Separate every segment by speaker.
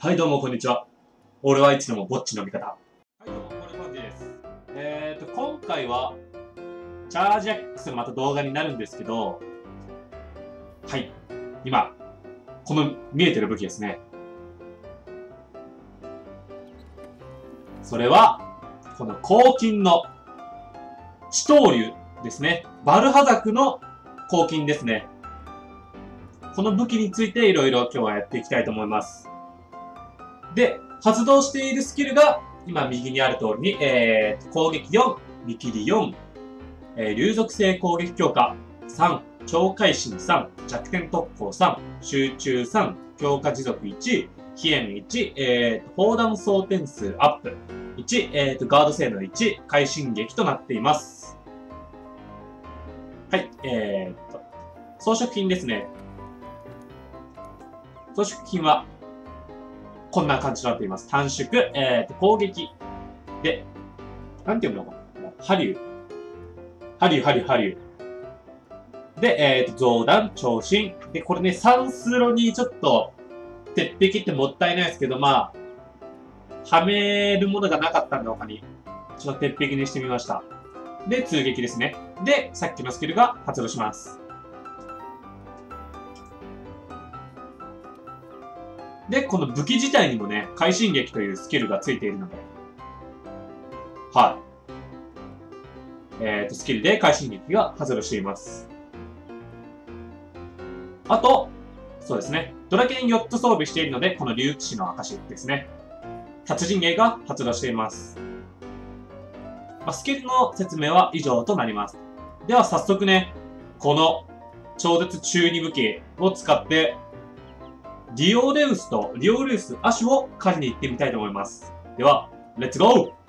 Speaker 1: はいどうもこんにちは。俺はいつでもぼっちの味方。はいどうも、これパンチです。今回は、チャージ X のまた動画になるんですけど、はい。今、この見えてる武器ですね。それは、この黄金の地頭竜ですね。バルハザクの黄金ですね。この武器についていろいろ今日はやっていきたいと思います。で、発動しているスキルが、今右にある通りに、攻撃4、見切り4、竜属性攻撃強化3、超会心3、弱点特攻3、集中3、強化持続1、飛炎1、砲弾装填数アップ1、ガード性能1、会心撃となっています。はい、装飾品ですね。装飾品は、こんな感じとなっています。短縮、攻撃。で、なんていうのかな、ハリュー。で、増弾、長身。で、これね、3スロにちょっと、鉄壁ってもったいないですけど、まあ、はめるものがなかったんで他に、ちょっと鉄壁にしてみました。で、通撃ですね。で、さっきのスキルが発動します。で、この武器自体にもね、会心撃というスキルがついているので、はい。スキルで会心撃が発動しています。あと、そうですね。ドラケン4つ装備しているので、この竜騎士の証ですね。達人芸が発動しています。スキルの説明は以上となります。では早速ね、この超絶中二武器を使って、リオレウス、アシュを狩りに行ってみたいと思います。では、レッツゴー。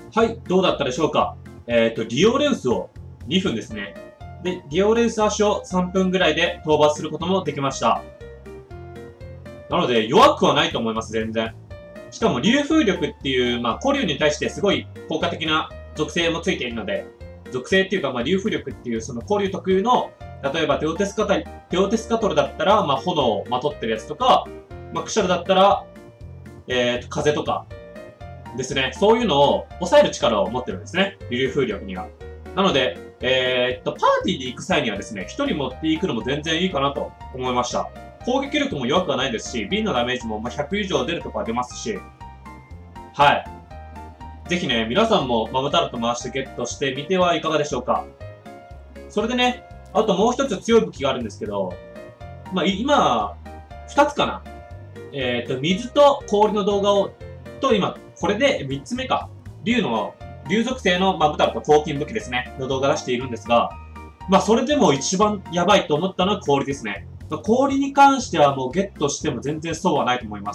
Speaker 1: はい、どうだったでしょうか。リオレウスを2分ですね。で、リオレウス足を3分ぐらいで討伐することもできました。なので、弱くはないと思います、全然。しかも、流風力っていう、古竜に対してすごい効果的な属性もついているので、属性っていうか、流風力っていう、その古竜特有の、例えばテオテスカトルだったら、炎をまとってるやつとか、クシャルだったら、風とか、ですね。そういうのを抑える力を持ってるんですね。流風力には。なので、パーティーで行く際にはですね、一人持っていくのも全然いいかなと思いました。攻撃力も弱くはないですし、瓶のダメージも100以上出るとか出ますし、はい。ぜひね、皆さんもマムタルト回してゲットしてみてはいかがでしょうか。それでね、あともう一つ強い武器があるんですけど、今、二つかな。水と氷の動画を、今、これで3つ目か。竜属性のマムタルト黄金武器ですね。の動画出しているんですが、それでも一番やばいと思ったのは氷ですね。氷に関してはもうゲットしても全然そうはないと思います。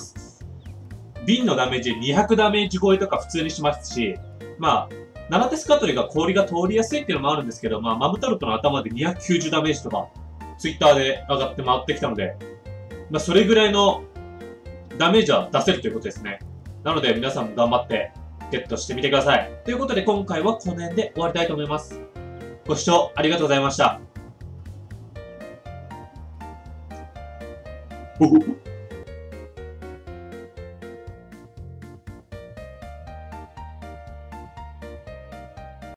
Speaker 1: 瓶のダメージ200ダメージ超えとか普通にしますし、ナラテスカトリが氷が通りやすいっていうのもあるんですけど、マムタルトの頭で290ダメージとか、ツイッターで上がって回ってきたので、それぐらいのダメージは出せるということですね。なので皆さんも頑張ってゲットしてみてください。ということで今回はこの辺で終わりたいと思います。ご視聴ありがとうございました。